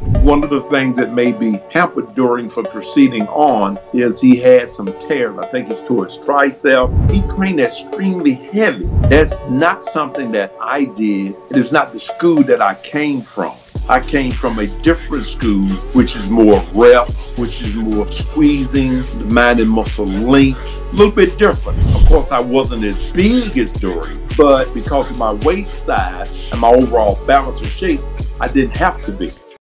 One of the things that may be hampered Dorian from proceeding on is he had some tears. I think it's to his tricep. He trained extremely heavy. That's not something that I did. It is not the school that I came from. I came from a different school, which is more reps, which is more squeezing, the mind and muscle length, a little bit different. Of course, I wasn't as big as Dorian, but because of my waist size and my overall balance and shape, I didn't have to be.